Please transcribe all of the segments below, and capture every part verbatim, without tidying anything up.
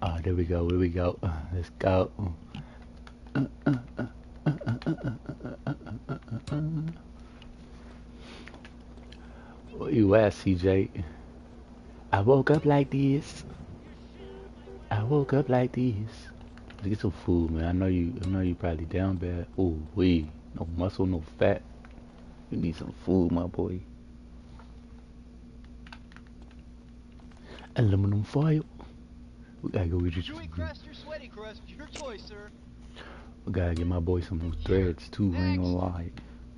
Oh, there we go. There we go. Uh, let's go. Where you at, C J? I woke up like this. I woke up like this. Let's get some food, man. I know you. I know you probably down bad. Ooh, wee. No muscle, no fat. You need some food, my boy. Aluminum foil. We gotta go get you some. Chewy crust or sweaty crust, your choice, sir. We gotta get my boy some new threads too. I ain't gonna lie.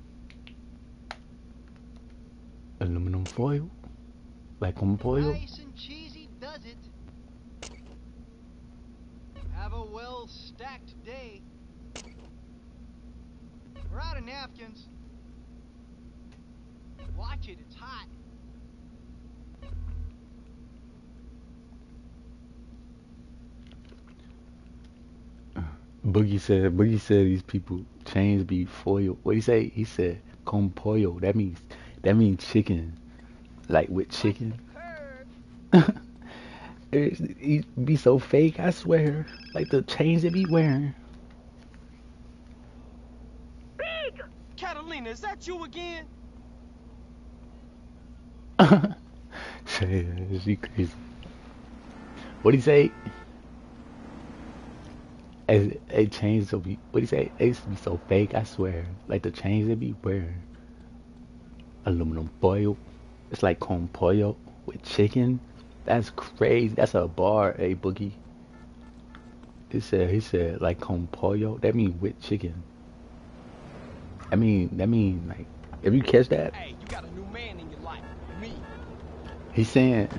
Aluminum foil, like on foil. Nice and cheesy does it. Have a well-stacked day. We're out of napkins. Watch it, it's hot. Boogie said. Boogie said these people chains be foil. What he say? He said con pollo. That means that means chicken, like with chicken. He be so fake, I swear. Like the chains they be wearing. Big! Catalina, is that you again? She crazy. What he say? They, they chains to be. What he say? They used to be so fake, I swear. Like the chains they be wearing. Aluminum foil. It's like con pollo with chicken. That's crazy. That's a bar, a boogie. He said, he said, like con pollo. That mean with chicken. I mean, that mean like, if you catch that. Hey, you got a new man in your life. Me. He's saying.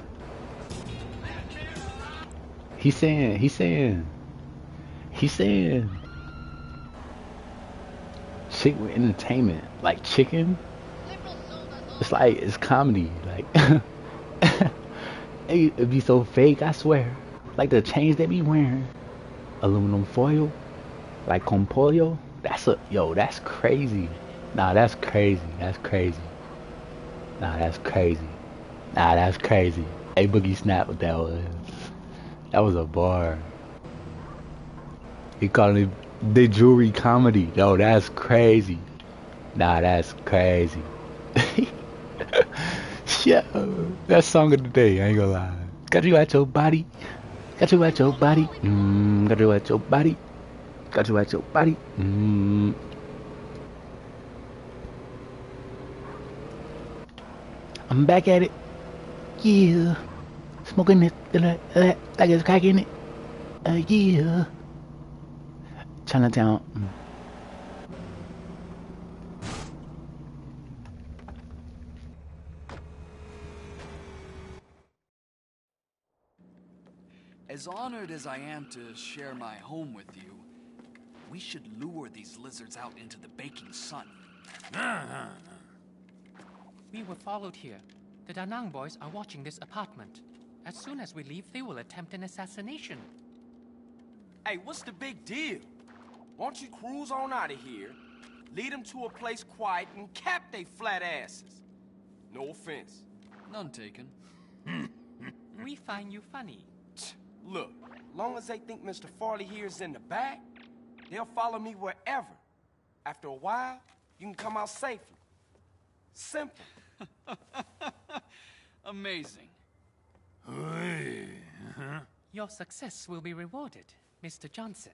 He's saying. He's saying. He's saying. Chick with entertainment, like chicken. It's like it's comedy, like. It'd be so fake, I swear. Like the chains they be wearing. Aluminum foil. Like con pollo. That's a, yo, that's crazy. Nah, that's crazy. That's crazy. Nah, that's crazy. Nah, that's crazy. Hey, Boogie Snap with that was. That was a bar. He called it the jewelry comedy. Yo, that's crazy. Nah, that's crazy. Yeah, that song of the day, I ain't gonna lie. Got you at your body. Got you at your body. Mmm, got you at your body. Got you at your body. Mmm. I'm back at it. Yeah. Smoking it like it's cracking it. Uh, yeah. Chinatown. Mm. As honored as I am to share my home with you, we should lure these lizards out into the baking sun. We were followed here. The Da Nang boys are watching this apartment. As soon as we leave, they will attempt an assassination. Hey, what's the big deal? Why don't you cruise on out of here, lead them to a place quiet, and cap they flat asses? No offense. None taken. We find you funny. Look, long as they think Mister Farley here is in the back, they'll follow me wherever. After a while, you can come out safely. Simple. Amazing. Your success will be rewarded, Mister Johnson.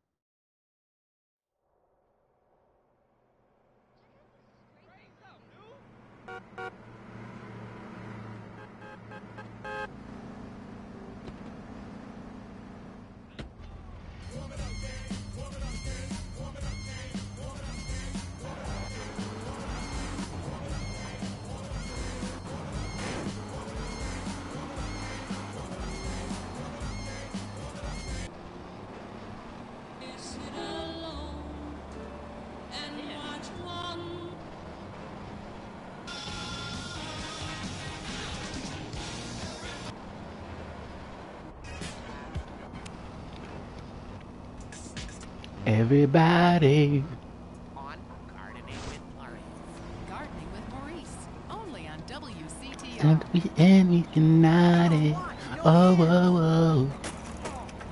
Everybody. On Gardening with Maurice. Gardening with Maurice. Only on W C T R. Don't be any united. Oh, whoa, whoa.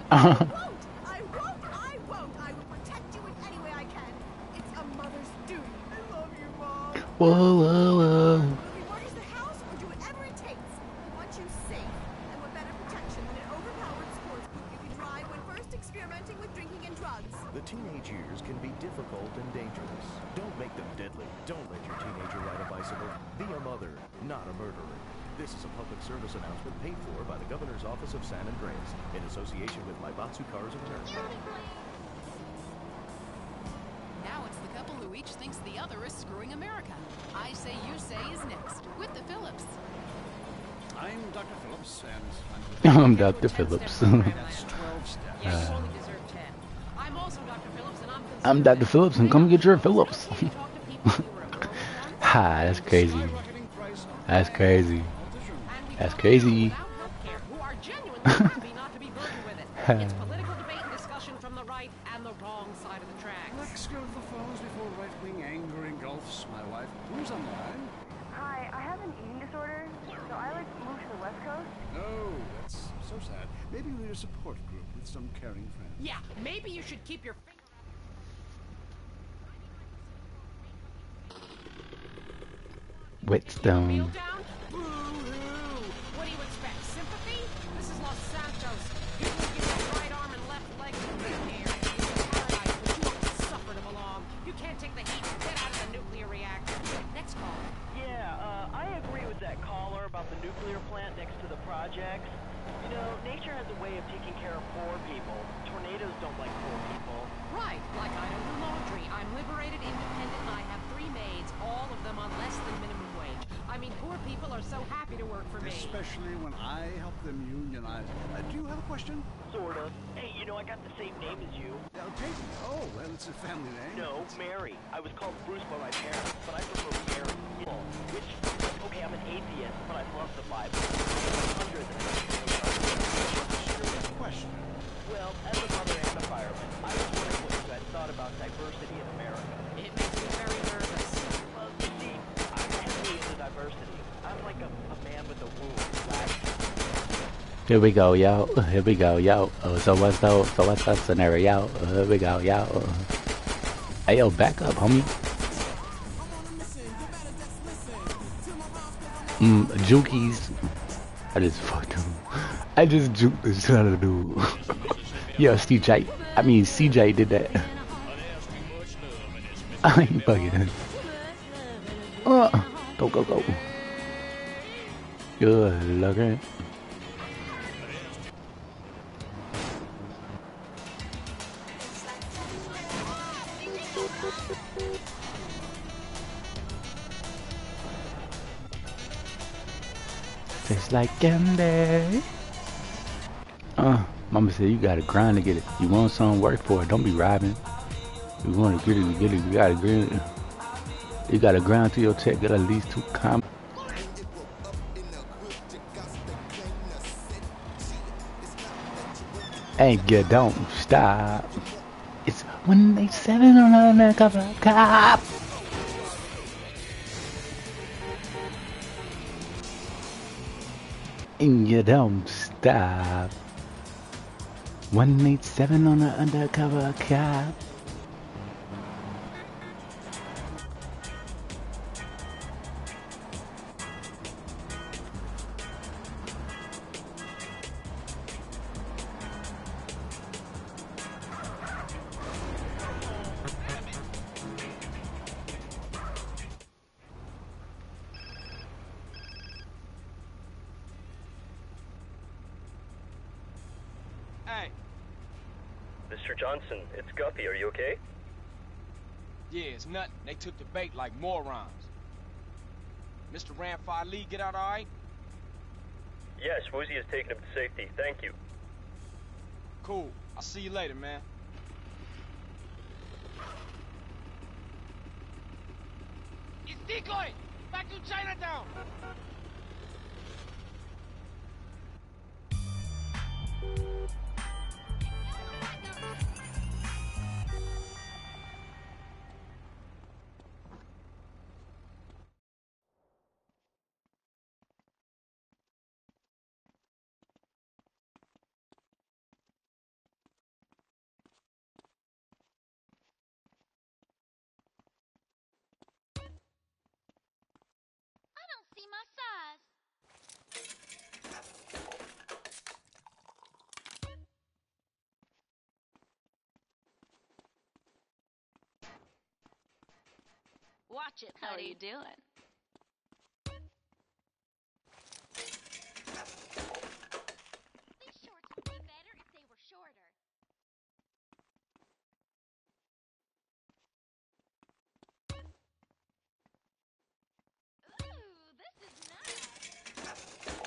I won't! I won't! I won't! I will protect you in any way I can. It's a mother's duty. I love you, Mom. Whoa, whoa, whoa. We mortgage the house or do whatever it takes. We want you safe. And what better protection than an overpowered sports book you can drive when first experimenting with drinking and drugs? The teenage years can be difficult and dangerous. Don't make them deadly. Don't let your teenager ride a bicycle. Be a mother, not a murderer. This is a public service announcement paid for by the Governor's Office of San Andreas in association with Maibatsu Cars of America. Now it's the couple who each thinks the other is screwing America. I Say You Say is next, with the Phillips. I'm Doctor Phillips, and I'm... I'm Doctor Phillips. That's twelve steps. Yeah, you only deserve ten. I'm also Doctor Phillips, and I'm I'm Doctor Phillips, and come get your Phillips. You talk to people who were a girl once, Ha, that's crazy. Skyrocketing price of That's crazy. and we That's talk to crazy. people without healthcare who are genuinely happy not to be burdened with it. It's political debate and discussion from the right and the wrong side of the tracks. Let's go to the phones before right-wing anger engulfs my wife. Who's on the line? Hi, I have an eating disorder, so I like moved to the West Coast. Oh, that's so sad. Maybe we need a support group with some caring friends. Yeah, maybe you should keep your finger Whetstone. Meal down? Boo-hoo! What do you expect? Sympathy? This is Los Santos. You can give your right arm and left leg to the air. It's paradise, but you won't suffer to belong. You can't take the heat. Get out of the nuclear reactor. Next call. Yeah, uh, I agree with that caller about the nuclear plant next to the projects. You know, nature has a way of taking care of poor people. Tornadoes don't like poor people. Right, like I don't do laundry. I'm liberated, independent, and I have three maids, all of them on less than minimum wage. I mean, poor people are so happy to work for me. Especially when I help them unionize. Uh, do you have a question? Sort of. Hey, you know, I got the same name as you. Uh, Peyton. Oh, well, it's a family name. No, Mary. I was called Bruce by my parents, but I prefer Mary. Which, okay, I'm an atheist, but I love the Bible. Hundreds of Question. Well, as a mother and a fireman, I was wondering what you guys thought about diversity in America. It makes me very nervous. Well, you see, I'm heavily into diversity. I'm like a, a man with a wound. Like, Here we go, yo. Here we go, yo. Uh, so what's the so what's the scenario? Uh, here we go, yo. Uh, hey, yo, back up, homie. Mm, Jukies. I just fucked him. I just juked the shit out of the dude. Yo, C J. I mean, C J did that. I ain't bugging. Uh, go, go, go. Good looking. Tastes like candy. Uh, mama said you gotta grind to get it. You want something, work for it. Don't be robbing. You want to get it, you get it. You gotta grind it. You gotta grind to your check. Get at least two com. And you don't stop. It's when they seven on the cover cop. And you don't stop. one eight seven on the undercover cop. Hey. Mister Johnson, it's Guppy. Are you okay? Yeah, it's nothing. They took the bait like morons. Mister Ramfire Lee, get out all right? Yes, Woozy has taken him to safety. Thank you. Cool. I'll see you later, man. It's Decoy! Back to Chinatown! Watch it, buddy. How are you doing? These shorts would be better if they were shorter. Ooh, this is nice.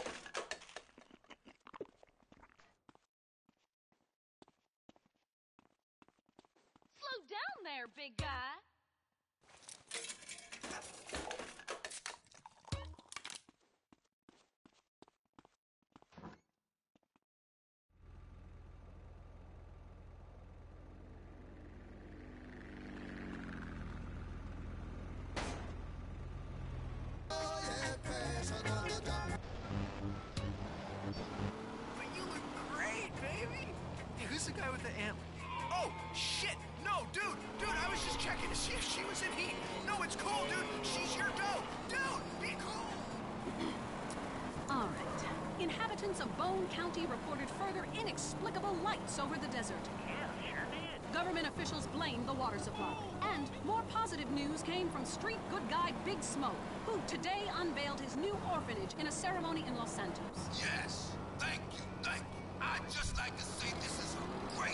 Slow down there, big guy. But you look great, baby! Hey, who's the guy with the amp? Oh, shit! No, dude! Dude, I was just checking to see if she was in heat. No, it's cool, dude! She's your dough! Dude, be cool! All right. Inhabitants of Bone County reported further inexplicable lights over the desert. Yeah, sure did. Government officials blamed the water supply. And more positive news came from street good guy Big Smoke, who today unveiled his new orphanage in a ceremony in Los Santos. Yes! Thank you, thank you. I'd just like to say this is a great...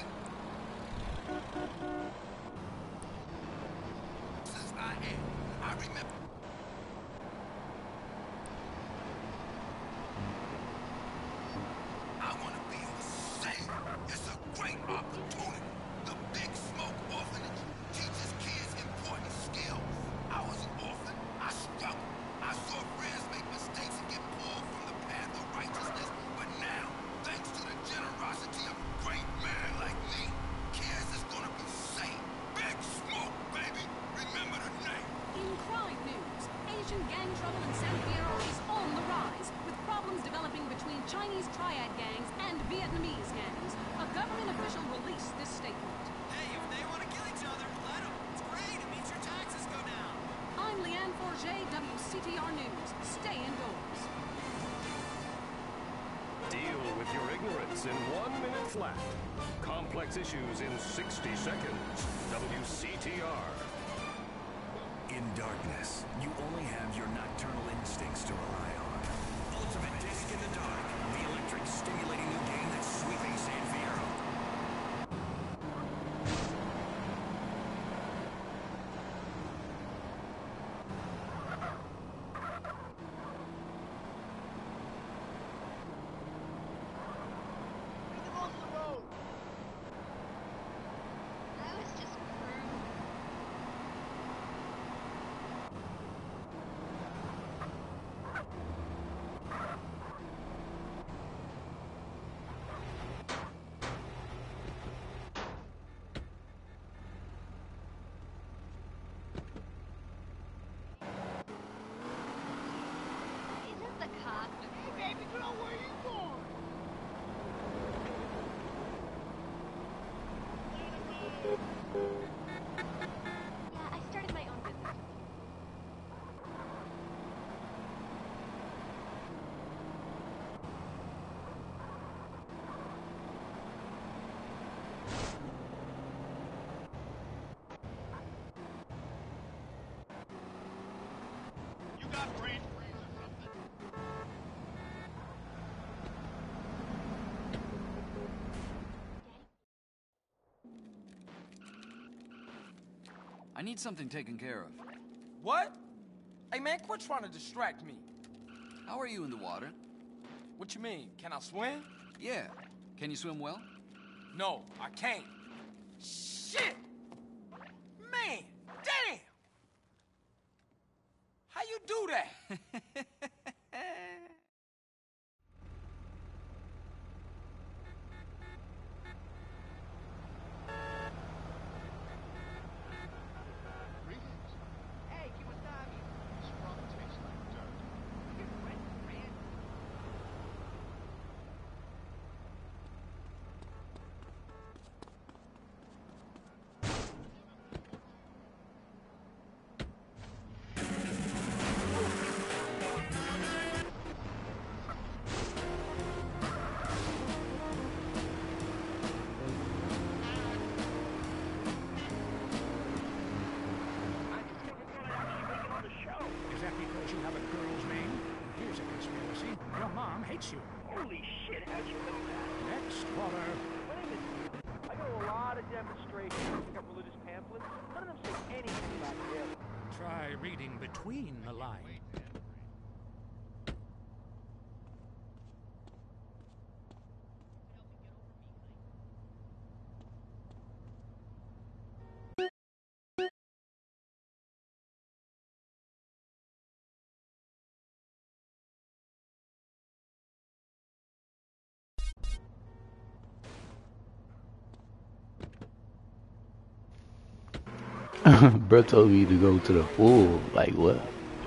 Since I am, I remember... I want to be able to say it's a great opportunity. The Big Smoke Orphanage teaches kids important skills. I was an orphan. I struggled. I saw friends make mistakes and get pulled from the path of righteousness. But now, thanks to the generosity of a great man like me, kids is gonna be safe. Big Smoke, baby! Remember the name. In crime news, Asian gang trouble in San Diego is on the rise, with problems developing between Chinese triad gangs and Vietnamese gangs. A government official released this statement. Hey, if they want to kill each other, let them. It's great. It means your taxes go down. I'm Leanne Forget, W C T R News. Stay indoors. Deal with your ignorance in one minute flat. Complex issues in sixty seconds. W C T R. In darkness, you only have your nocturnal instincts to rely on. Ultimate Disc in the Dark, the electric stimulating new game that's sweeping San Fierro. I was just cruising. Isn't the cop? Hey, baby girl, where you going? Yeah, I started my own business. You got brain freeze or something. I need something taken care of. What? Hey, man, quit trying to distract me. How are you in the water? What you mean? Can I swim? Yeah. Can you swim well? No, I can't. Shit! Man, damn! How you do that? Hey, Kiwasami. This rum tastes like dirt. Get wet, man. invites you. Holy shit, how'd you know that? Next caller. My name is Steven. I go to a lot of demonstrations, pick up religious pamphlets. None of them say anything about him. Try reading between the lines. Bro told me to go to the pool. Like what?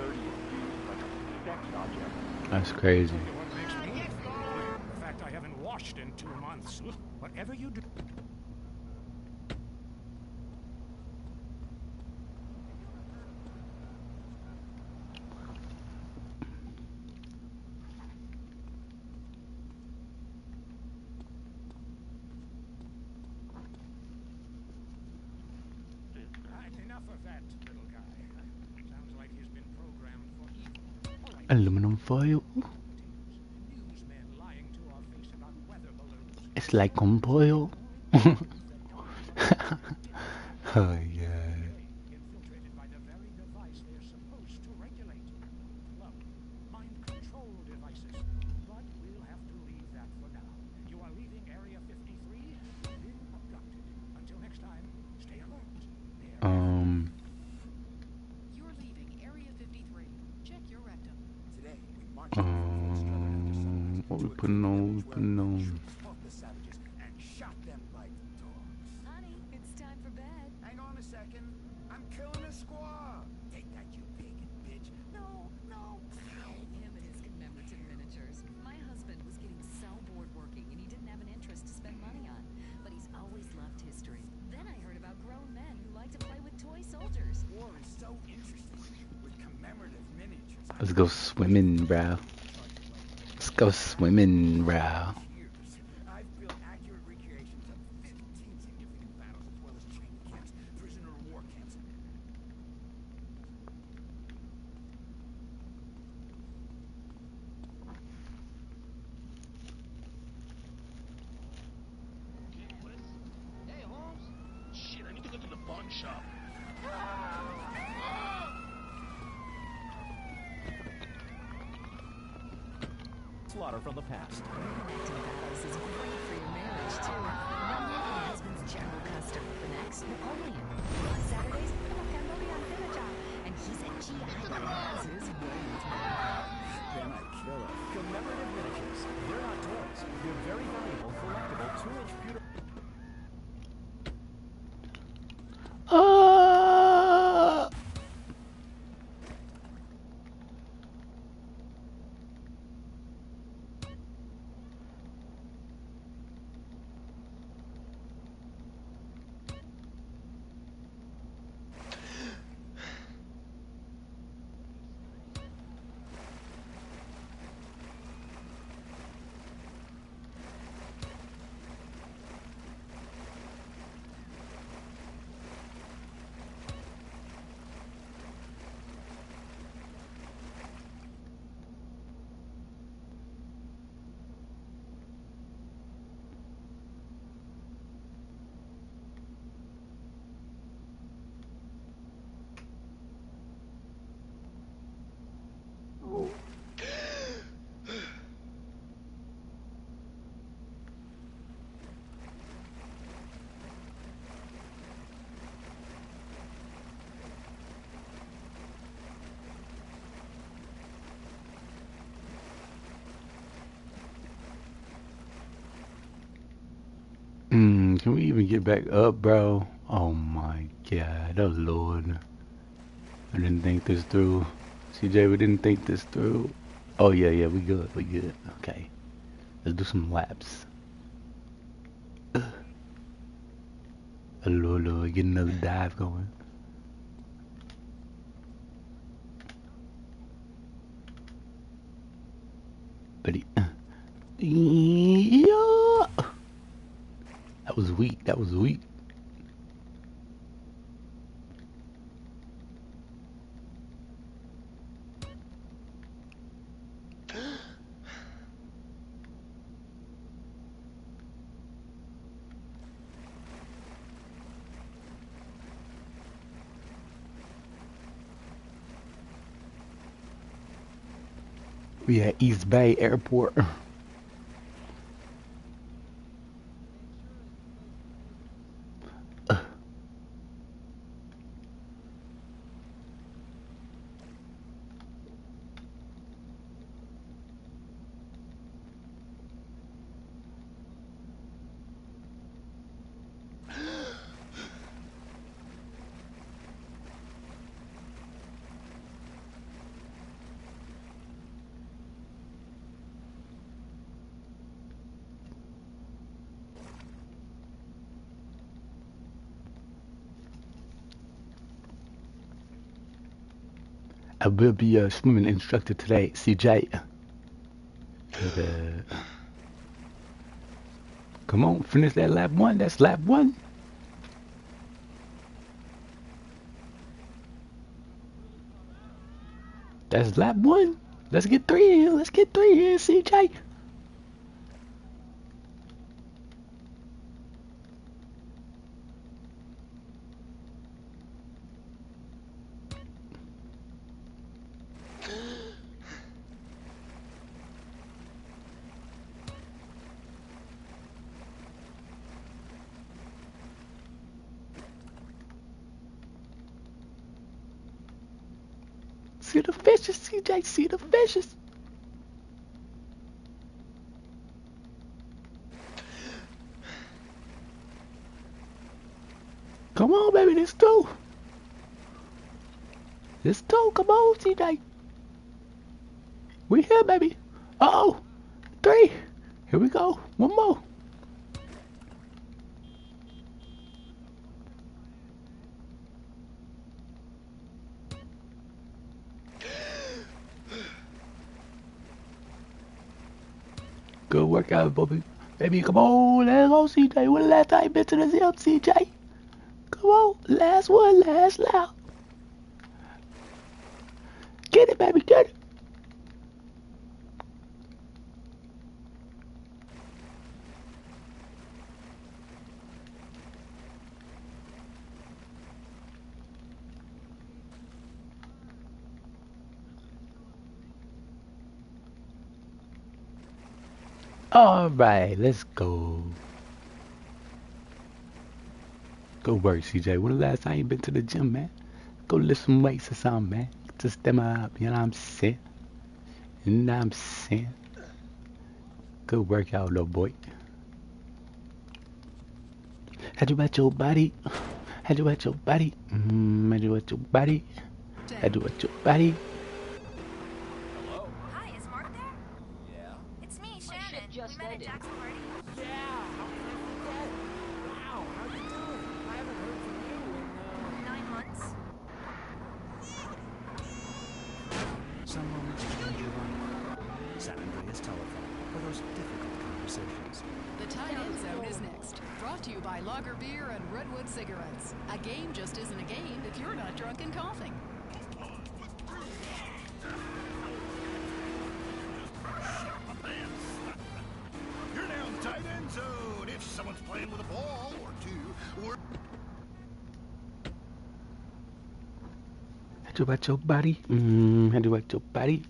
That's crazy. What makes me feel good? The fact I haven't washed in two months. Whatever you do. Enough of that little guy. Sounds like he's been programmed for evil. Right. Aluminum foil. Newsmen lying to our face about weather balloons. It's like con pollo. Oh yeah. Infiltrated by the very device they're supposed to regulate. Well, mind control devices. But we'll have to leave that for now. You are leaving Area fifty-three. Been abducted. Until next time, stay alert. Um. You're leaving Area fifty-three. Check your rectum. Today, we march Um. What we putting on? What we putting on? the savages and shot them like dogs. Honey, it's time for bed. Hang on a second. I'm killing a squaw. Take that, you pagan bitch. No, no. Him and his commemorative miniatures. My husband was getting so bored working and he didn't have an interest to spend money on. But he's always loved history. Then I heard about grown men who like to play with toy soldiers. War is so interesting with commemorative miniatures. Let's go swimming, bro. Let's go swimming, bro. I've built accurate recreations of fifteen significant battles as well as training camps, prisoner of war camps. Hey, Holmes. Shit, I need to go to the pawn shop. Slaughter from the past. Reenacting battles is great for your marriage, too. One year for your husband's general custom. The next, Napoleon. On Saturdays, Napoleon Villager. And he's a G I that has his way. Then I kill it. Commemorative miniatures. They're not toys. They're very valuable, collectible two-inch pewter. Ah! Mm, can we even get back up, bro? Oh my god, oh lord. I didn't think this through. C J, we didn't think this through. Oh yeah, yeah, we good, we good. Okay. Let's do some laps. Uh. Oh lord, lord, get another dive going. But he, uh. Yeah. That was weak, that was weak. We at East Bay Airport. I will be a swimming instructor today, C J. Uh, come on, finish that lap one. That's lap one. That's lap one. Let's get three in. Let's get three in, C J. See the fishes, C J. See the fishes. Come on, baby. This two. This two. Come on, C J. We here, baby. Uh oh. Three. Here we go. One more. Good workout, Bobby. Baby, come on. Let's go, C J. When the last time you been to the gym, C J? Come on. Last one. Last lap. Get it, baby. Get it. All right, let's go. Go work, C J. When the last time you been to the gym, man? Go lift some weights or something, man. Just them up, you know what I'm saying? You know what I'm saying? Good workout, little boy. Had you at your body? Had you at your body? Mm, had you at your body? Had you at your body? Hi, is Mark there? Yeah. It's me, Shannon. just we met at ended. Jackson Party. Yeah, how can I forget? Wow, how you doing? I haven't heard from you in, uh... Nine months. Some moments change your life. San Andreas Telephone for those difficult conversations. The Tight End Zone is next. Brought to you by Lager Beer and Redwood Cigarettes. A game just isn't a game if you're not drunk and coughing. You're now in the tight end zone. If someone's playing with a ball or two, or Had you at your body? Mm, had you at your body?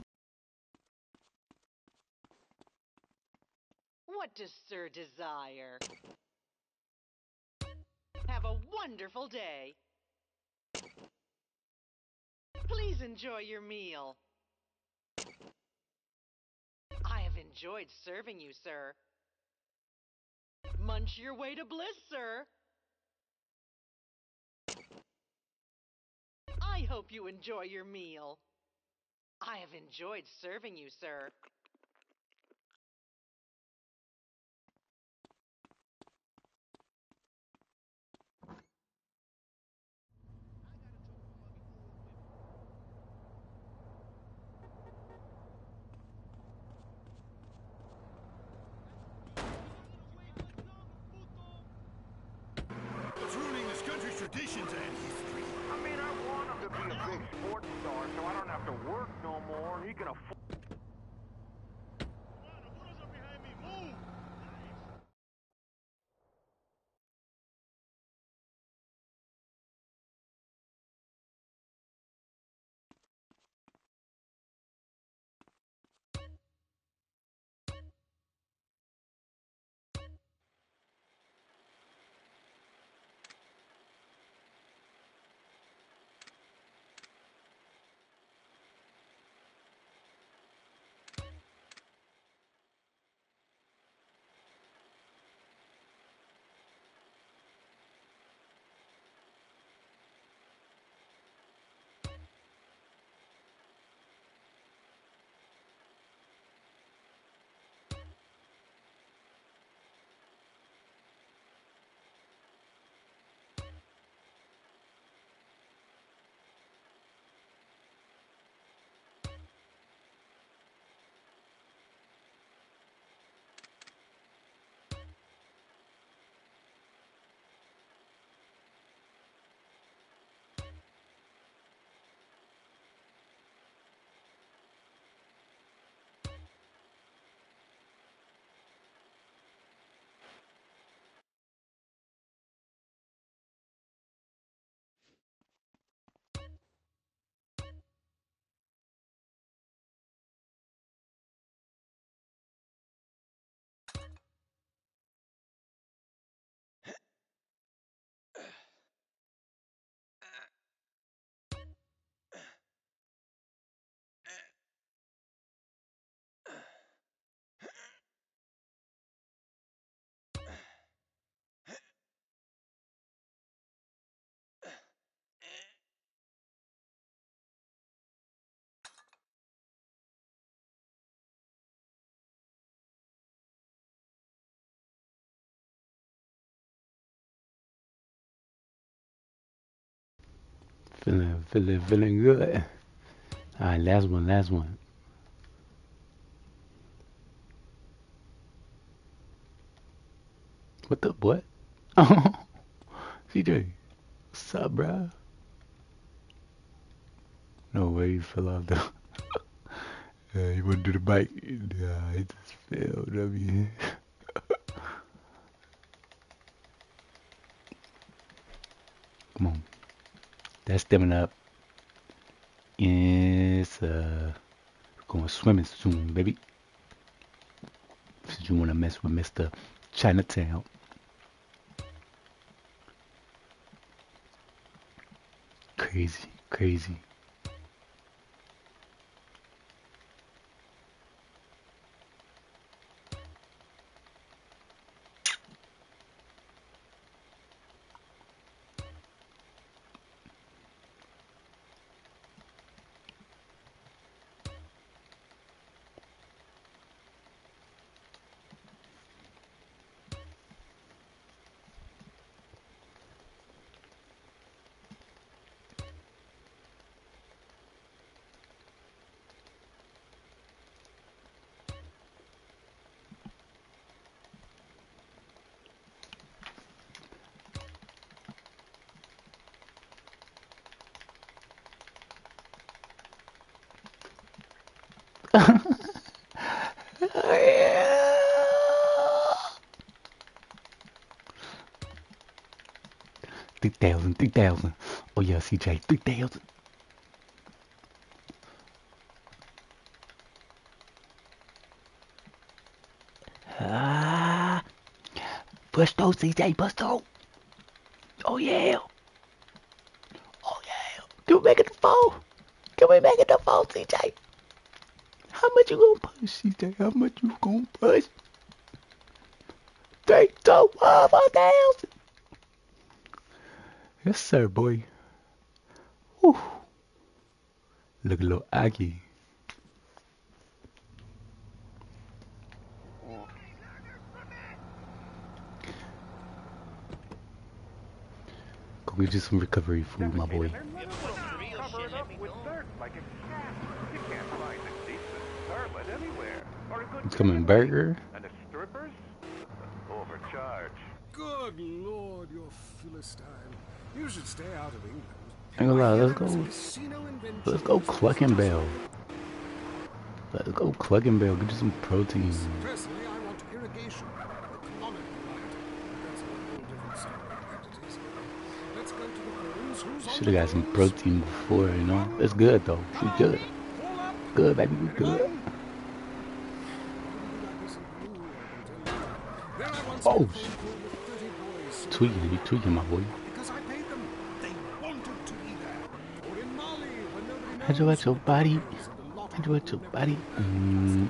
What does Sir desire? Have a wonderful day. Please enjoy your meal. I have enjoyed serving you, sir. Munch your way to bliss, sir. I hope you enjoy your meal. I have enjoyed serving you, sir. what's ruining this country's traditions and history? I mean, I want him to be a big sports star so I don't have to work no more and he can afford... Feeling, feeling, feeling good. All right, last one, last one. What the what? C J, what's up, bruh? No way he fell off though. Yeah, he went to the bike. Nah, he just fell. W. Come on. That's stemming up. It's uh going swimming soon, baby. Since you wanna mess with Mister Chinatown. Crazy, crazy. Three thousand, three thousand. Oh yeah, C J, three thousand. Ah, push those, C J, push those. Oh yeah. Oh yeah. Can we make it the four? Can we make it the four, C J? How much you gonna push, C J? How much you gonna push? Three, two, one, four thousand. Yes, sir, boy. Whew. Look a little Aggie. Go get you some recovery food, my boy. It's coming burger. And the strippers? Overcharge. Good Lord, you're Philistine. You should stay out of England. I ain't gonna lie, let's go. Let's go Cluckenbell. Let's go Cluckenbell. Get you some protein. Personally, I want irrigation. Economic variety. That's a whole different story. Let's go to the phones. Who's on Should have got some protein before, you know. It's good though. We good. Good, baby. We good. Oh, tweaking, you tweaking, my boy. How'd you at your body? How'd you at your body? Mm.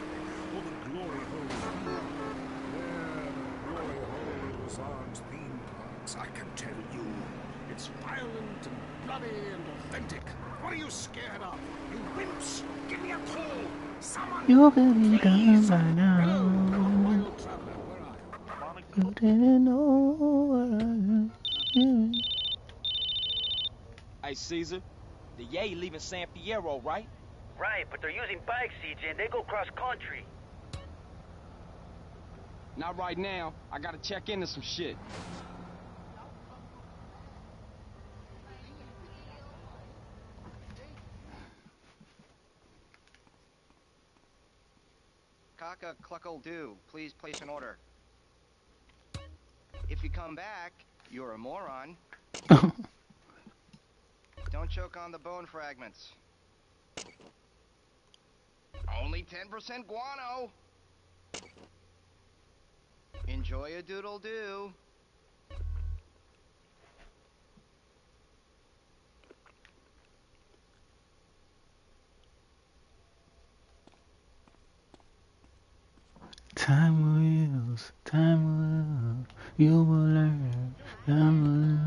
I can tell you, it's violent and bloody and authentic. What are you scared of? You wimps! Give me a call! Someone! You could be gone by now. You didn't know what I was. Hey, Caesar. The Yay leaving San Fierro, right? Right, but they're using bikes, C J, and they go cross country. Not right now. I gotta check into some shit. Kaka Cluckle Do, please place an order. If you come back, you're a moron. Don't choke on the bone fragments. Only ten percent guano. Enjoy a doodle-doo. Time wheels, time will, you will learn. Time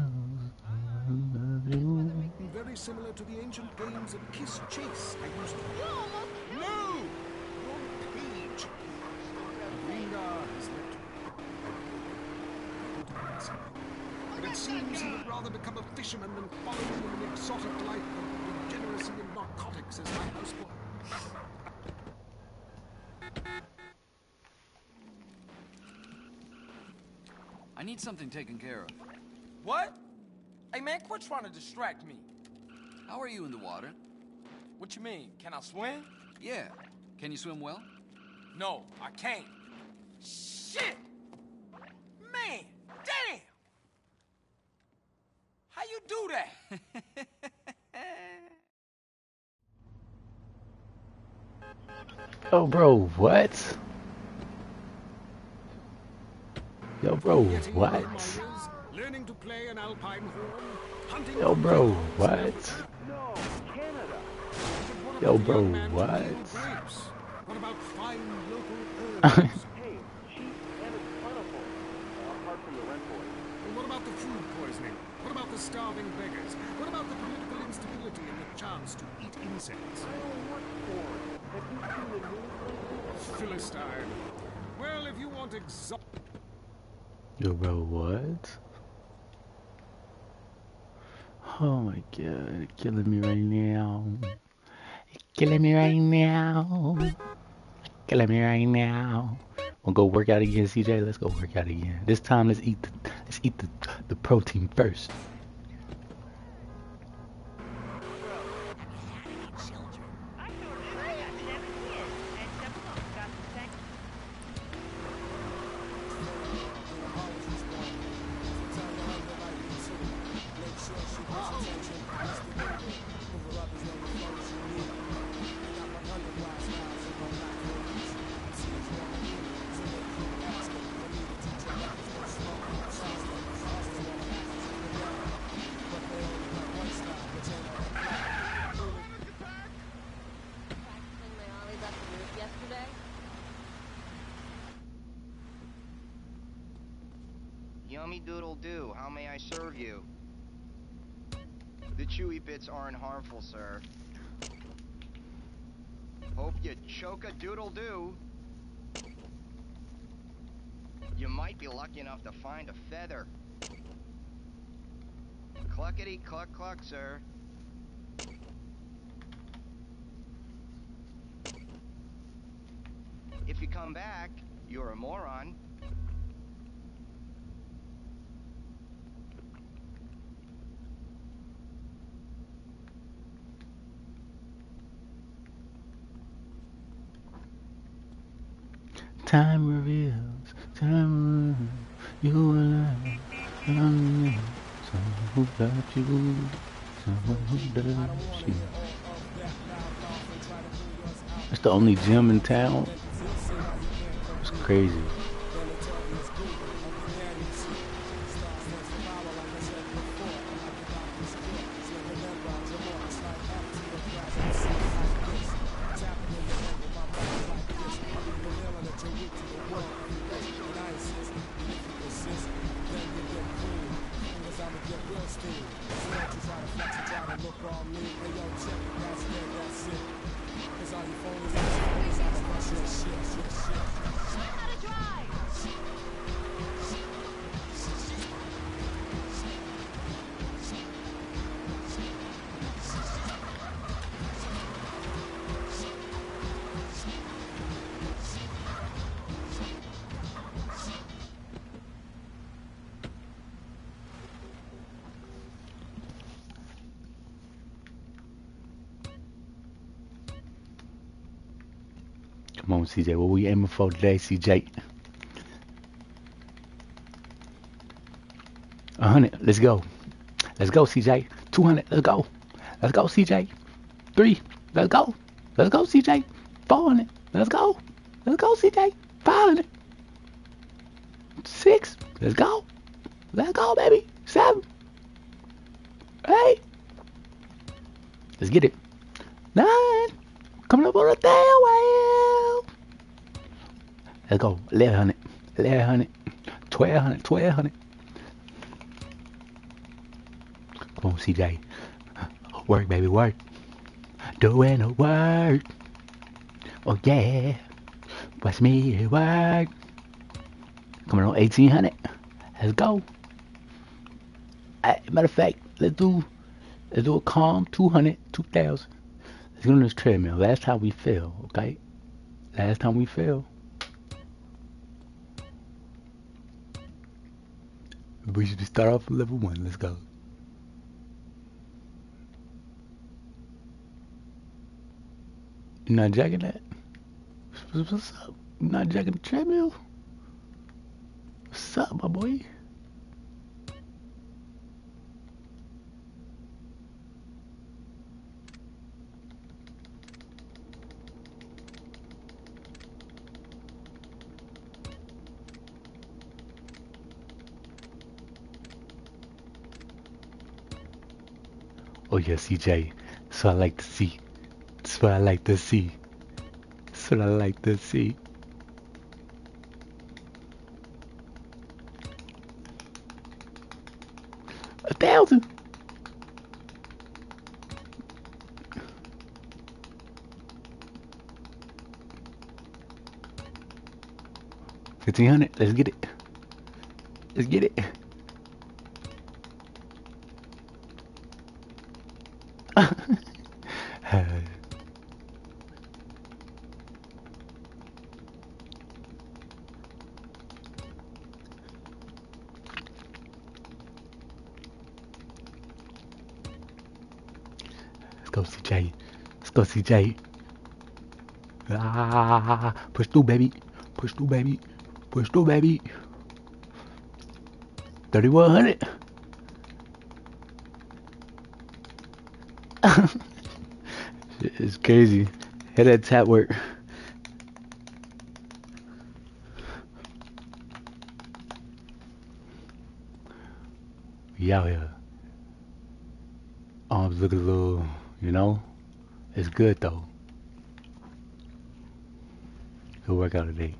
will. Very similar to the ancient games of Kiss Chase I used to play. No! Wrong page. Ringar has left. But it seems he would rather become a fisherman than follow in an exotic life of degeneracy and narcotics as my houseboy. I need something taken care of. What? Hey man, quit trying to distract me. How are you in the water? What you mean? Can I swim? Yeah. Can you swim well? No, I can't. Shit! Man, damn! How you do that? Oh, bro, what? Yo, bro, what? Learning to play an alpine horn, hunting Yo, bro, what? No, Canada. Yo, bro, what? What about fine local herbs? Hey, cheap and it's plentiful. Uh, apart from the rent boys. And what about the food poisoning? What about the starving beggars? What about the political instability and the chance to eat insects? I don't work for it. Have you seen the news lately? Philistine. Well, if you want exotic... Yo, bro, what? Oh my god, you're killing me right now. You're killing me right now. You're killing me right now. We'll go work out again, C J. Let's go work out again. This time, let's eat the let's eat the the protein first. Yummy doodle doo, how may I serve you? The chewy bits aren't harmful, sir. Hope you choke a doodle doo. You might be lucky enough to find a feather. Cluckety cluck cluck, sir. If you come back, you're a moron. Time reveals, time reveals, you and I, someone who loves you, someone who loves you. It's the only gym in town. It's crazy. Come on, C J. What we aiming for today, C J? A hundred. Let's go. Let's go, C J. Two hundred. Let's go. Let's go, C J. Three. Let's go. Let's go, C J. Four hundred. Let's go. Let's go, C J. Five hundred. Six. Let's go. Let's go, baby. Seven. Eight. Let's get it. Nine. Coming up on the tail wheel. Let's go. eleven hundred. eleven hundred. twelve hundred. twelve hundred. Come on, C J. Work, baby, work. Doing the work. Oh, yeah. Watch me work. Coming on eighteen hundred. Let's go. I, matter of fact, let's do let's do a calm two hundred, two thousand. Let's get on this treadmill. Last time we fell, okay? Last time we fell. We should start off with level one. Let's go. You not jacking that? What's up? You not jacking the treadmill? What's up, my boy? Oh yeah, C J. That's what I like to see. That's what I like to see. That's what I like to see. A thousand. Fifteen hundred. Let's get it. Let's get it. Let's go, C J. Let's go, C J. Ah, push through, baby. Push through, baby. Push through, baby. thirty-one hundred. It's crazy. Hit that tap work. Yeah, yeah. Arms look a little, you know. It's good though. Good workout today.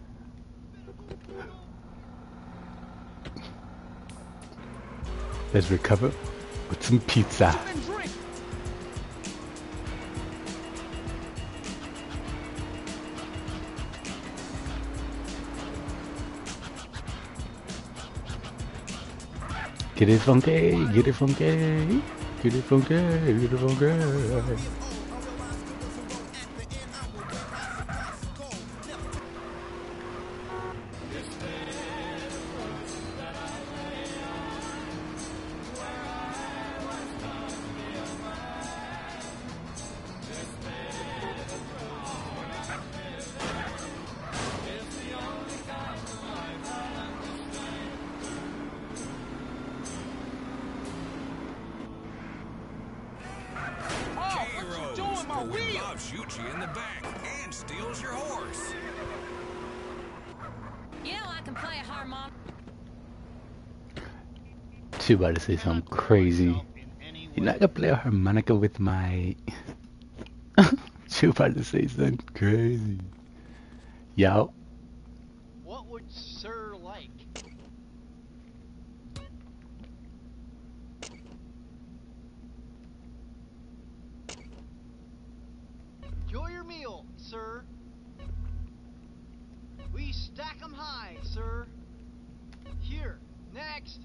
Let's recover with some pizza. Get it funky, get it funky, get it funky, get it funky. Shoots you in the back and steals your horse. You know I can play a harmonica. She about to say something crazy. You're not gonna play a harmonica with my... She about to say something crazy. Yo. What would Sir like? Enjoy your meal, sir. We stack 'em high, sir. Here, next.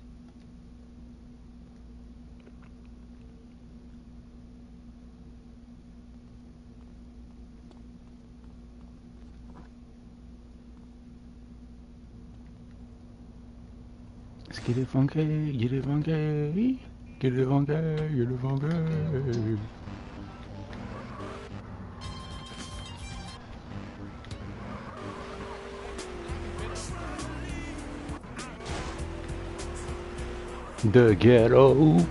Let's get it funky, get it funky, get it funky, get it funky. The ghetto.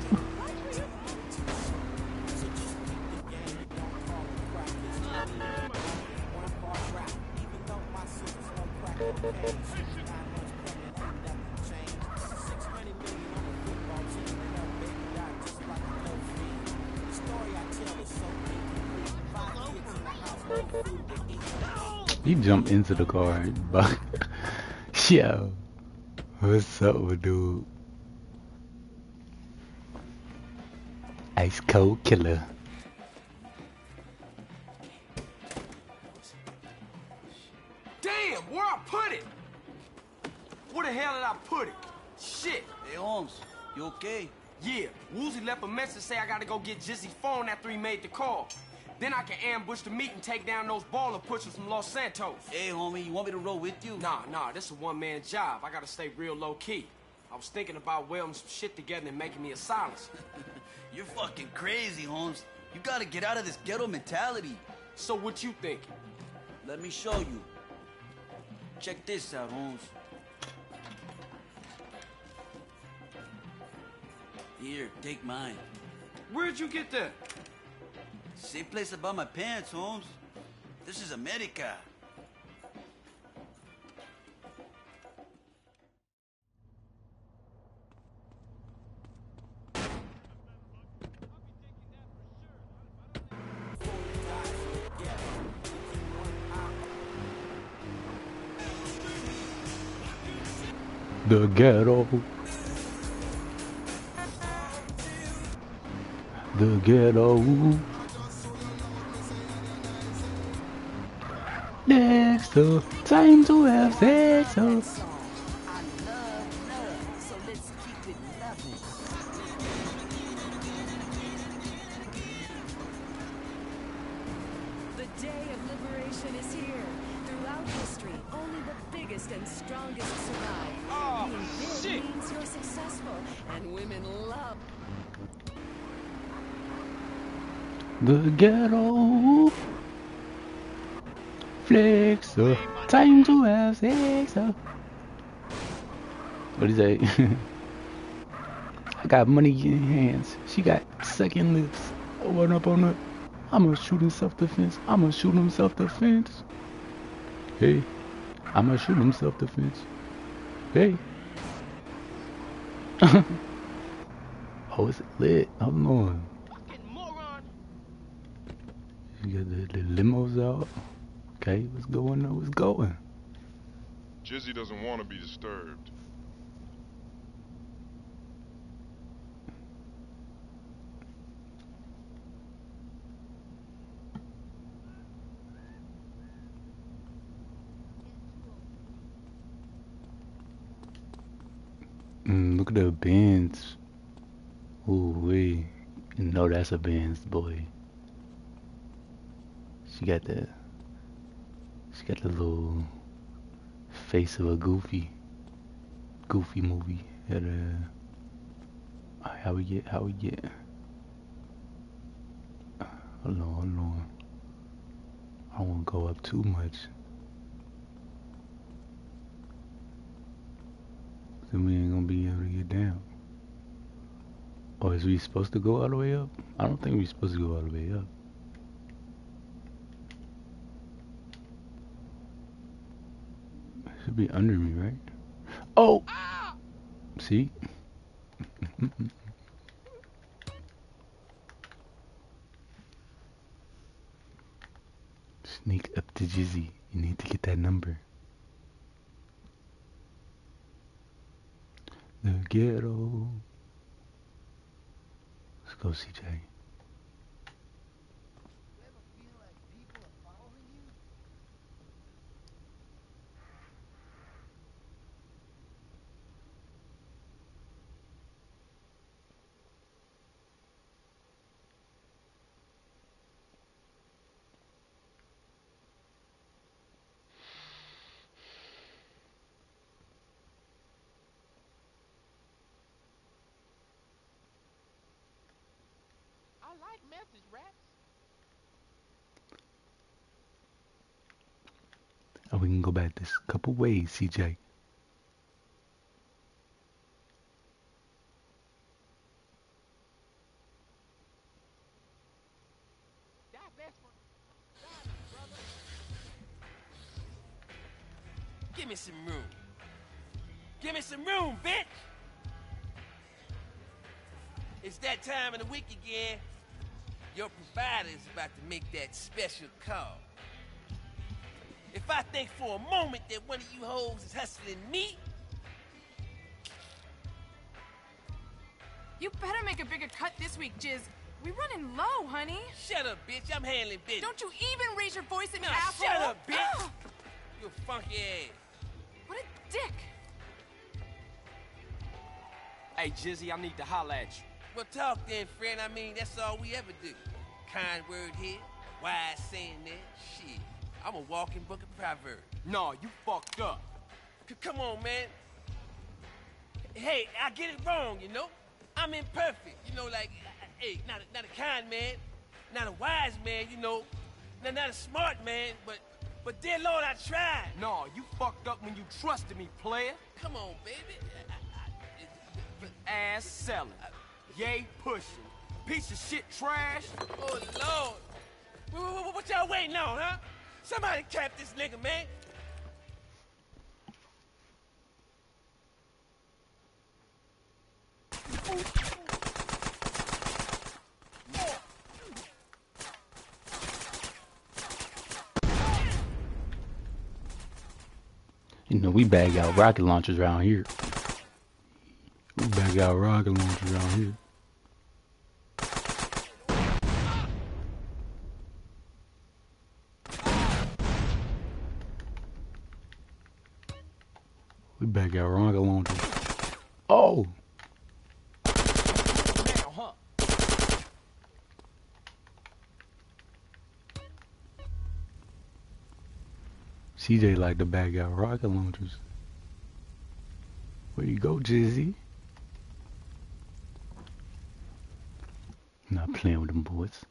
He jumped into the car, but yo, what's up, dude? Ice cold killer. Damn, where I put it? Where the hell did I put it? Shit. Hey, Holmes, you okay? Yeah, Woozy left a message say I gotta go get Jizzy's phone after he made the call. Then I can ambush the meet and take down those baller pushers from Los Santos. Hey, homie, you want me to roll with you? Nah, nah, this is a one-man job. I gotta stay real low-key. I was thinking about welding some shit together and making me a silencer. You're fucking crazy, Holmes. You gotta get out of this ghetto mentality. So what you thinking? Let me show you. Check this out, Holmes. Here, take mine. Where'd you get that? Same place I bought my pants, Holmes. This is America. The ghetto. The ghetto. Next up, time to have sex up. The day of liberation is here. Throughout history, only the biggest and strongest survive. Oh, Being big shit. means you're successful, and women love. The ghetto. Flex up, time to have sex up. What do you say? I got money in hands. She got second lips. One up on her. I'ma shoot in self-defense. I'ma shoot him self-defense. Hey, I'ma shoot him self-defense. Hey. Oh, it's lit. Hold on. You got the, the limos out. Okay, what's going on? What's going? Jizzy doesn't want to be disturbed. Mm, look at the Benz. Ooh wee. You know that's a Benz, boy. She got the She got the little face of a Goofy Goofy movie. Had a how we get how we get hold on, hold on. I don't wanna go up too much. Then we ain't gonna be able to get down. Or is we supposed to go all the way up? I don't think we're supposed to go all the way up. It should be under me, right? Oh! See? Sneak up to Jizzy. You need to get that number. The ghetto. Let's go, C J. I like message rats. Oh, we can go back this couple ways, C J. Die best for Give me some room. Give me some room, bitch! It's that time of the week again. Your provider's about to make that special call. If I think for a moment that one of you hoes is hustling me, You better make a bigger cut this week, Jizz. We running low, honey. Shut up, bitch. I'm handling business. Don't you even raise your voice at me, Nah, asshole. shut up, bitch. Ugh. You a funky ass. What a dick. Hey, Jizzy, I need to holler at you. Well, talk then, friend. I mean, that's all we ever do. Kind word here, wise saying there. Shit, I'm a walking book of proverbs. No, you fucked up. C come on, man. Hey, I get it wrong, you know? I'm imperfect, you know, like, hey, not a, not a kind man, not a wise man, you know, not, not a smart man, but, but dear Lord, I tried. No, you fucked up when you trusted me, player. Come on, baby. Ass selling, yay pushing, piece of shit trash. Oh, Lord. What, what, what y'all waiting on, huh? Somebody cap this nigga, man. You know, we bag out rocket launchers around here. We bag out rocket launchers around here. We bag out rocket launchers. Oh! Now, huh? C J like to bag out rocket launchers. Where you go, Jizzy? Not playing with them boys.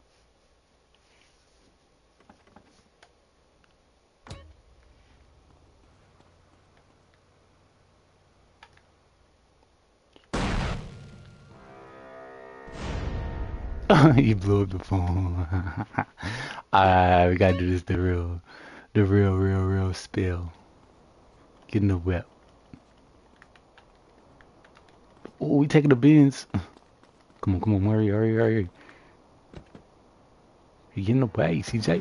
He blew up the phone. Alright, we gotta do this the real, the real, real, real spill. Get in the whip. Oh, we taking the beans. Come on, come on, hurry, hurry, hurry. You get in the way, C J.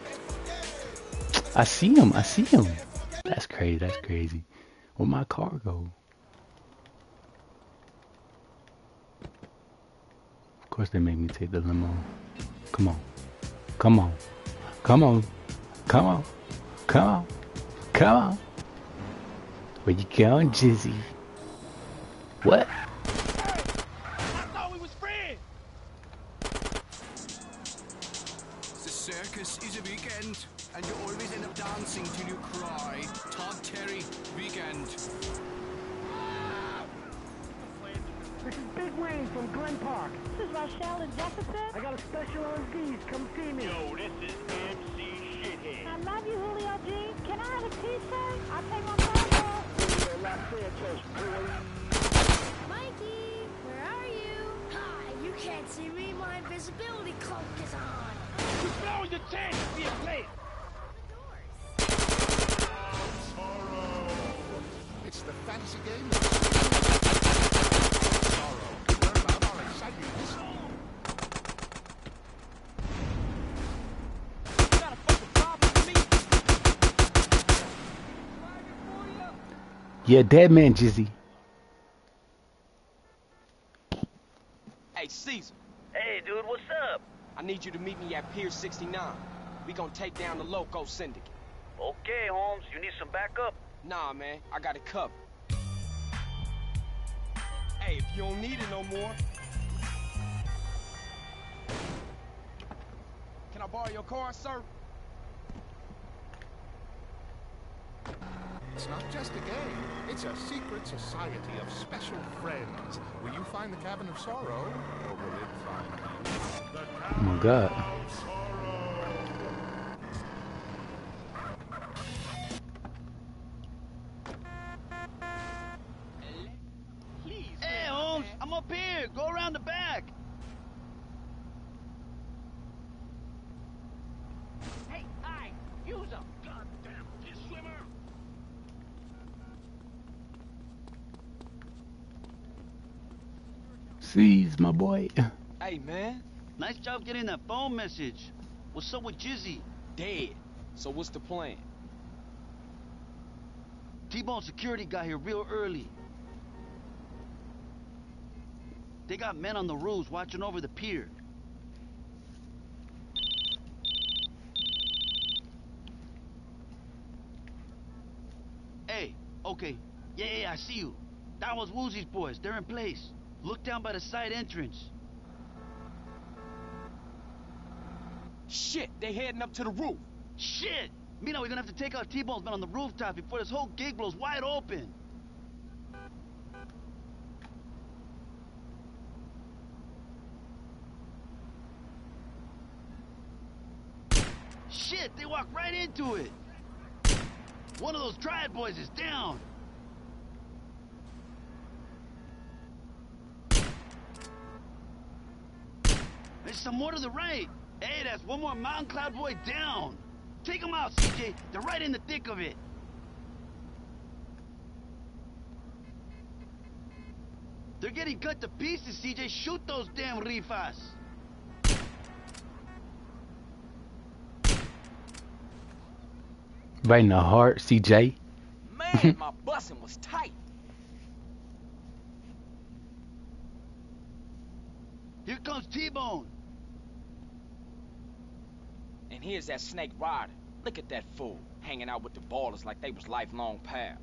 I see him, I see him. That's crazy, that's crazy. Where'd my car go? Of course they made me take the limo. Come on. Come on. Come on. Come on. Come on. Come on. Where you going, Jizzy? What? I thought we was friends. The circus is a weekend, and you always end up dancing till you cry. Todd Terry, weekend. This is Big Wayne from Glen Park. This is Rochelle and Jefferson. I got a special on these. Come see me. Yo, this is M C Shithead. I love you, Julio G. Can I have a t-shirt? I'll take my phone off. Julio Los Santos, boy. Mikey, where are you? Hi, you can't see me. My invisibility cloak is on. You blow your chance to be a player. It's the fantasy game that's Sorrow. Learn about our exciting history. You got a fucking problem with me? Yeah, dead man, Jizzy. Hey, Caesar. Hey, dude, what's up? I need you to meet me at Pier sixty-nine. We gonna take down the Loco Syndicate. Okay, Holmes, you need some backup? Nah, man, I got it covered. Hey, if you don't need it no more. Can I borrow your car, sir? It's not just a game. It's a secret society of special friends. Will you find the Cabin of Sorrow, or will it find you? The Oh my God. Hey, Holmes, I'm up here. Go around the back. Hey, I use a goddamn fish swimmer. Seize, my boy. Hey, man. Nice job getting that phone message. What's up with Jizzy? Dead. So what's the plan? T-Bone security got here real early. They got men on the roofs watching over the pier. Hey, okay. Yeah, yeah, I see you. That was Woozy's boys. They're in place. Look down by the side entrance. Shit, they heading up to the roof. Shit! Mina, we're gonna have to take out T-Bone's men on the rooftop before this whole gig blows wide open. Shit, they walked right into it. One of those Triad boys is down. There's some more to the right. Hey, that's one more Mountain Cloud boy down. Take them out, C J. They're right in the thick of it. They're getting cut to pieces, C J. Shoot those damn rifas. Right in the heart, C J. Man, my bussin' was tight. Here comes T-Bone. And here's that Snake Rider. Look at that fool, hanging out with the ballers like they was lifelong pals.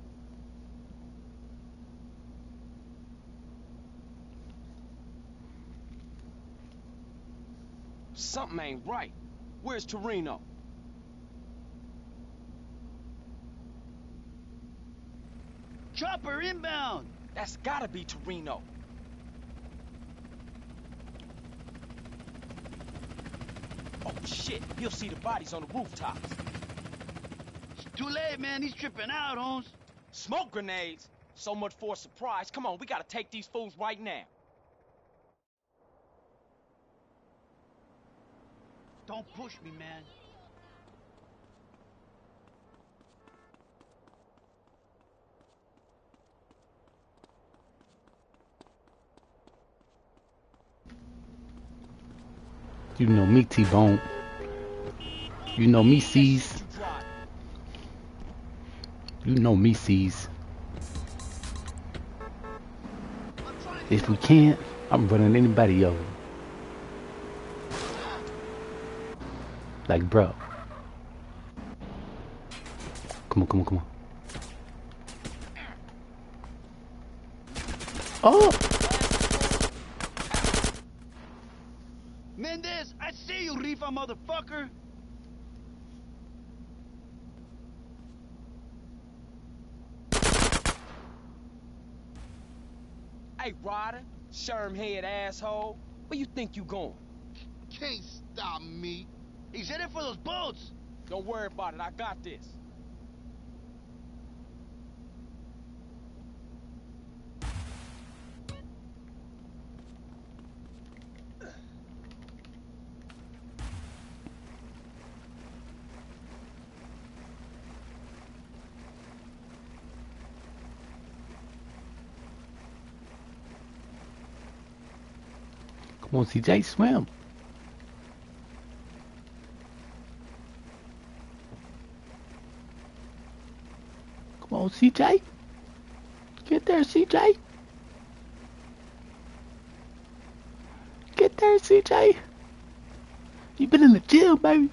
Something ain't right. Where's Toreno? Chopper inbound! That's gotta be Toreno. Oh shit, he'll see the bodies on the rooftops. It's too late, man. He's tripping out, Holmes. Smoke grenades? So much for a surprise. Come on, we gotta take these fools right now. Don't push me, man. You know me, T-Bone. You know me, C's. You know me, C's. If we can't, I'm running anybody over. Like, bro. Come on, come on, come on. Oh! Mendez, I see you, Rifa motherfucker! Hey, Ryder, sherm-head asshole. Where you think you going? Can't stop me. He's headed for those boats! Don't worry about it, I got this. Come on, C J, swim. Come on, C J. Get there, C J. Get there, C J. You been in the gym, baby.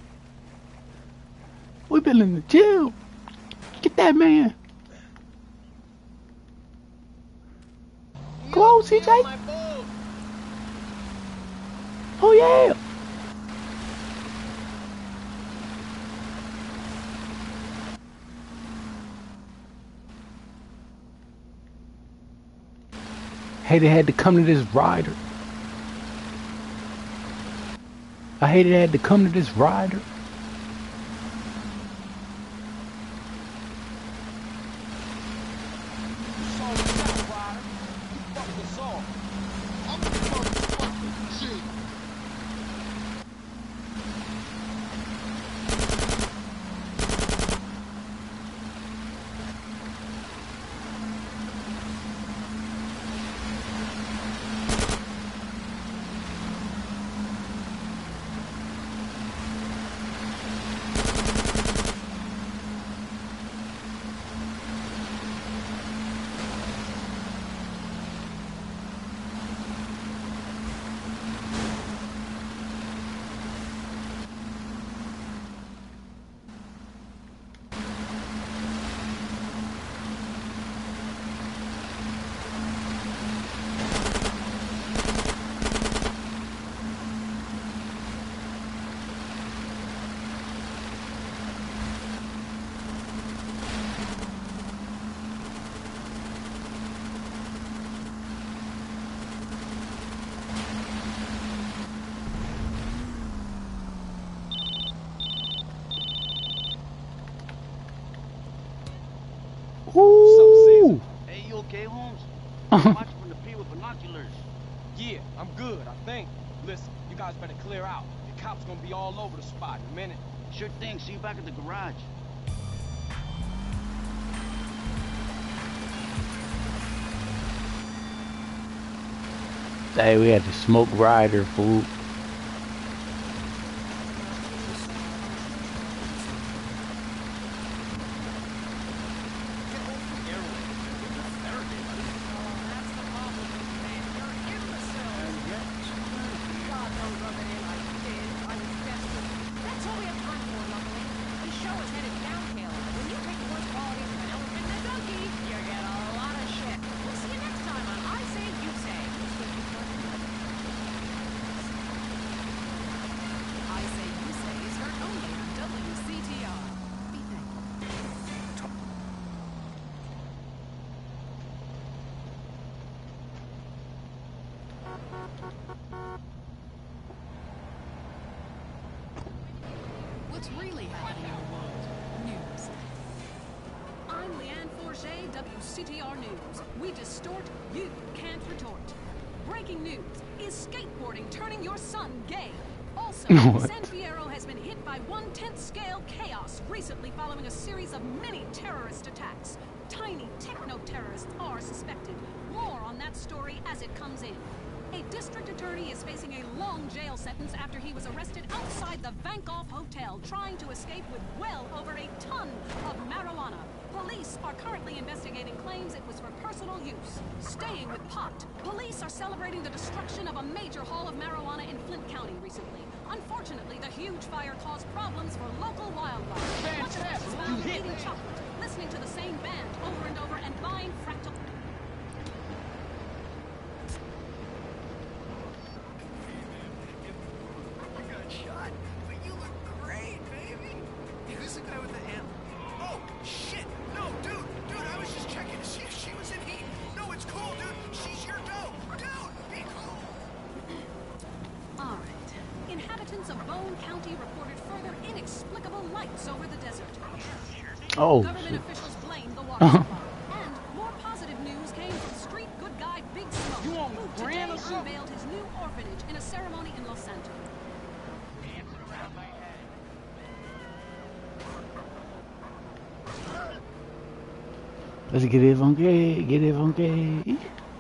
We been in the gym. Get that man. Come on, C J. Oh yeah! Hey, they had to come to this rider. I hated they had to come to this rider. okay, Holmes? Watch from the pier with binoculars. Yeah, I'm good, I think. Listen, you guys better clear out. The cops gonna be all over the spot in a minute. Sure thing. See you back at the garage. Hey, we had the smoke rider food. What's really happening in the world? News. I'm Leanne Forget, W C T R News. We distort, you can't retort. Breaking news. Is skateboarding turning your son gay? Also, San Fierro has been hit by one-tenth scale chaos recently following a series of mini terrorist attacks. Tiny techno-terrorists are suspected. More on that story as it comes in. A district attorney is facing a long jail sentence after he was arrested outside the Vankoff Hotel trying to escape with well over a ton of marijuana. Police are currently investigating claims it was for personal use. Staying with pot, police are celebrating the destruction of a major haul of marijuana in Flint County recently. Unfortunately, the huge fire caused problems for local wildlife. Fantastic! You hit eating chocolate, listening to the same band over and over, and buying fractal... Shot, but you look great, baby. Who's the guy with the amp? Oh, shit! No, dude, dude, I was just checking to see if she was in heat. No, it's cool, dude. She's your dope. Dude, be cool. All right. Inhabitants of Bone County reported further inexplicable lights over the desert. Oh, Government shit. officials blamed the water supply. And more positive news came from street good guy Big Smoke, You on who the brand today or something? unveiled his new orphanage in a ceremony in Los Santos. Let's get it funky, get it funky.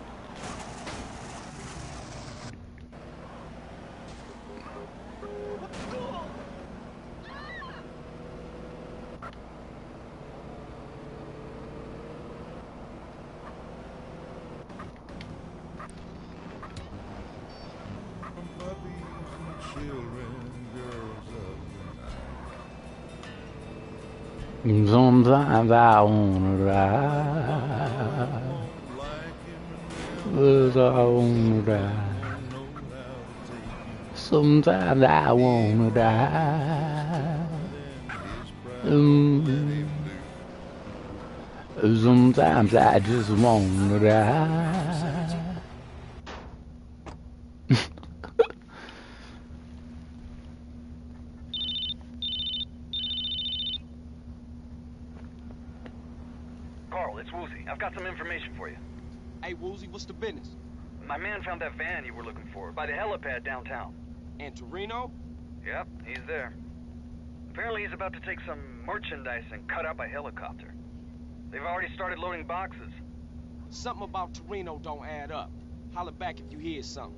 Sometimes I wanna ride. But I wanna die. Sometimes I wanna die. Mm. Sometimes I just wanna die. Carl, it's Woozie. I've got some information for you. Hey, Woozie, what's the business? My man found that van you were looking for by the helipad downtown. And Torino? Yep, he's there. Apparently he's about to take some merchandise and cut up a helicopter. They've already started loading boxes. Something about Torino don't add up. Holler back if you hear something.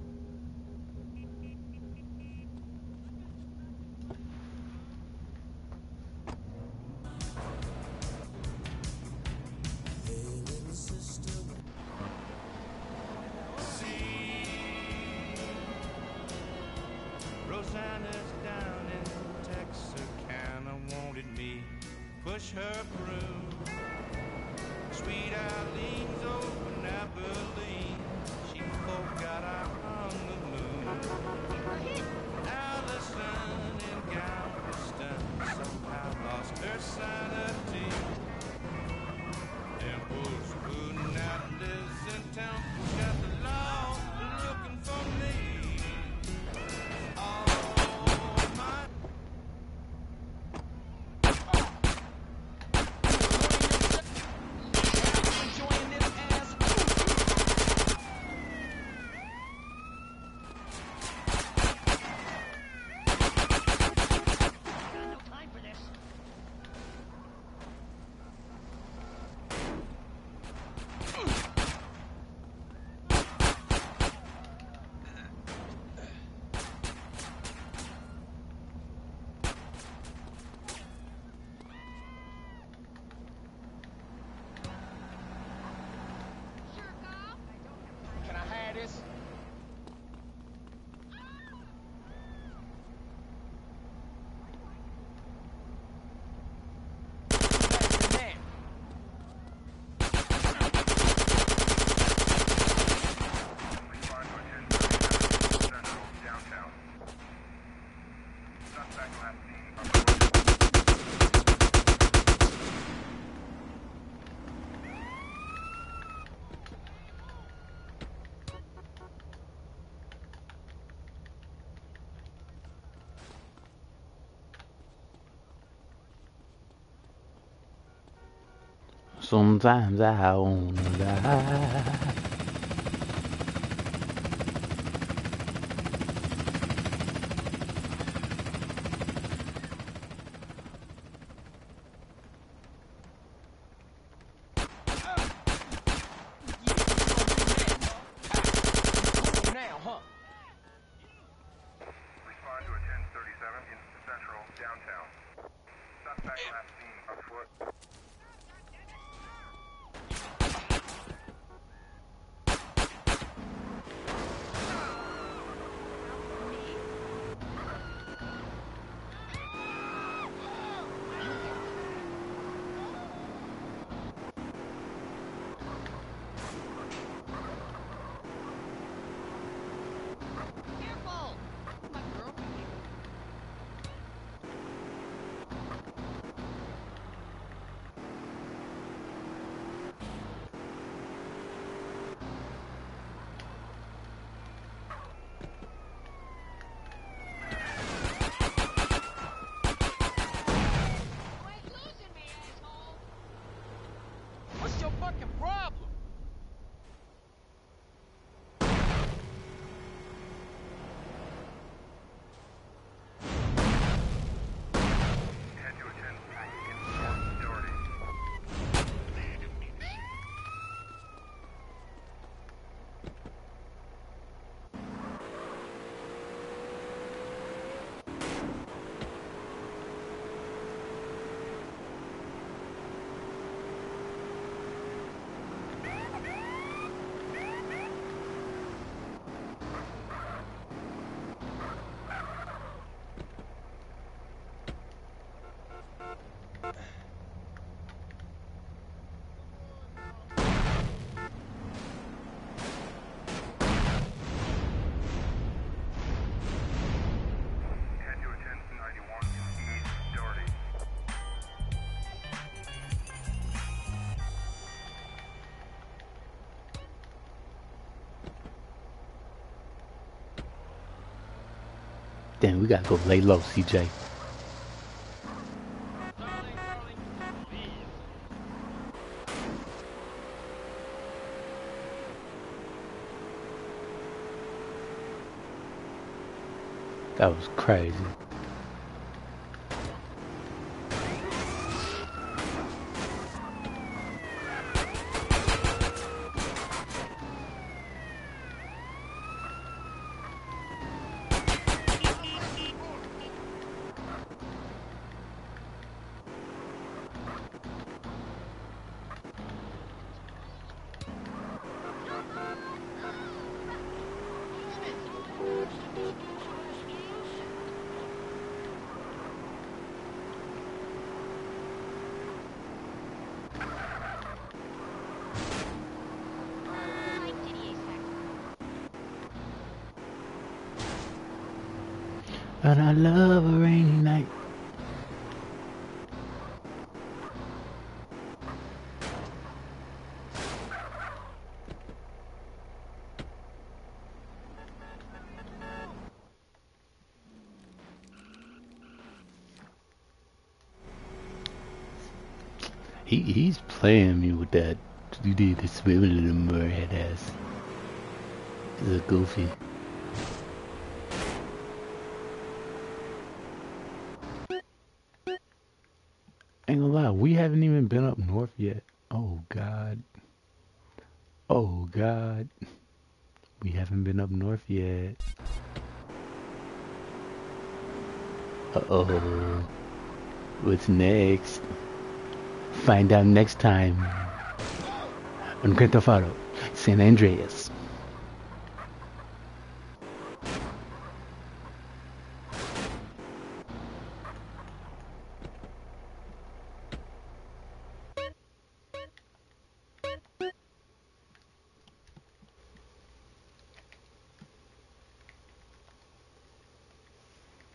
Rosanna's down in Texarkana, wanted me push her through. Sweet Eileen's over in Abilene, she forgot I hung the moon. Allison in Galveston somehow lost her sanity. Dimples who now lives in town, got the law looking for me. Sometimes I wanna die. What's your fucking problem? Damn, we gotta go lay low, C J. That was crazy. But I love a rainy night. He he's playing me with that. You did the swivel little merhead ass. He's a goofy. Ain't gonna lie, we haven't even been up north yet. Oh God. Oh God. We haven't been up north yet. Uh-oh. What's next? Find out next time on Grand Theft Auto San Andreas.